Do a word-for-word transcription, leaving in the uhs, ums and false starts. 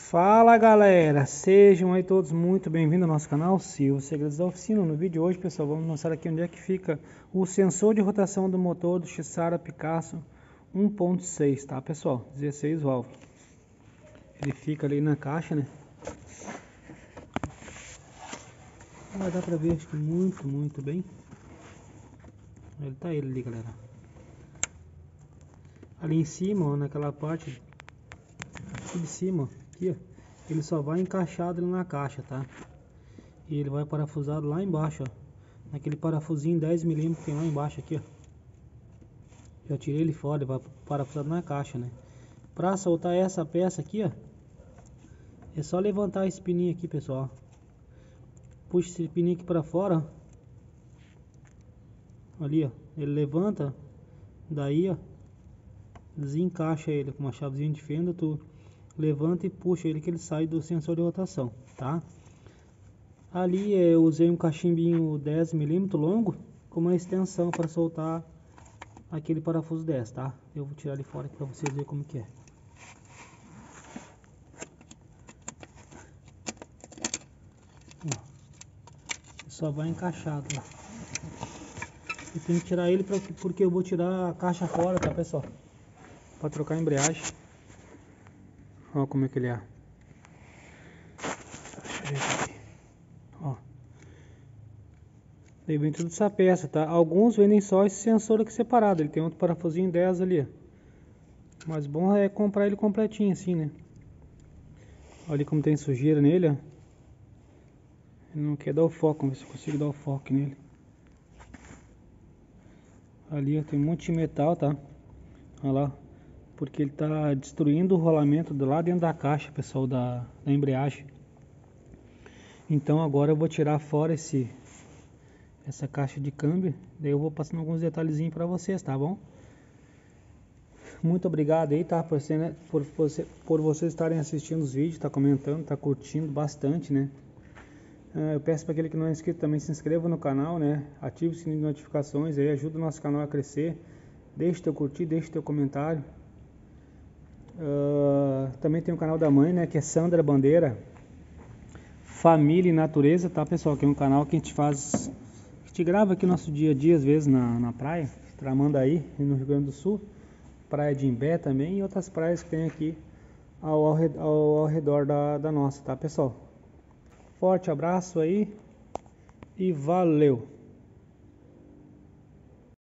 Fala galera, sejam aí todos muito bem-vindos ao nosso canal Silvio Segredos da Oficina. No vídeo de hoje, pessoal, vamos mostrar aqui onde é que fica o sensor de rotação do motor do Xara Picasso um ponto seis, tá pessoal? dezesseis válvulas. Ele fica ali na caixa, né? Não vai dar pra ver, acho que muito, muito bem. Ele tá ele ali, galera. Ali em cima, ó, naquela parte aqui de cima, aqui, ó. Ele só vai encaixado ali na caixa, tá? E ele vai parafusado lá embaixo, ó. Naquele parafusinho dez milímetros que tem lá embaixo aqui, ó. Já tirei ele fora, ele vai parafusado na caixa, né? Pra soltar essa peça aqui, ó, é só levantar esse pininho aqui, pessoal. Puxa esse pininho aqui pra fora, ó. Ali, ó. Ele levanta, daí, ó, desencaixa ele com uma chavezinha de fenda, tu levanta e puxa ele que ele sai do sensor de rotação, tá? Ali eu usei um cachimbinho dez milímetros longo com uma extensão para soltar aquele parafuso dez, tá? Eu vou tirar ele fora aqui para vocês verem como que é. Ó, só vai encaixado, ó. Eu tenho que tirar ele pra, porque eu vou tirar a caixa fora, tá pessoal? Para trocar a embreagem. Ó como é que ele é. Ó. Aí vem tudo essa peça, tá? Alguns vendem só esse sensor aqui separado. Ele tem outro parafusinho dez ali, ó. Mas bom é comprar ele completinho assim, né? Olha como tem sujeira nele, ó. Ele não quer dar o foco, vamos ver se eu consigo dar o foco nele. Ali, ó, tem um monte de metal, tá? Olha lá. Porque ele tá destruindo o rolamento do lado dentro da caixa, pessoal, da, da embreagem. Então agora eu vou tirar fora esse essa caixa de câmbio, daí eu vou passando alguns detalhezinhos para vocês, tá bom? Muito obrigado aí, tá? Por, ser, né? por, você, por vocês estarem assistindo os vídeos, tá comentando, tá curtindo bastante, né? Uh, eu peço para aquele que não é inscrito também se inscreva no canal, né? Ative o sininho de notificações aí, ajuda o nosso canal a crescer. Deixe teu curtir, deixe teu comentário. Uh, também tem o canal da mãe, né? Que é Sandra Bandeira Família e Natureza, tá pessoal? Que é um canal que a gente faz, a gente grava aqui o nosso dia a dia, às vezes na, na praia, Tramandaí, no Rio Grande do Sul, praia de Imbé também e outras praias que tem aqui ao, ao, ao, ao redor da, da nossa, tá pessoal? Forte abraço aí e valeu!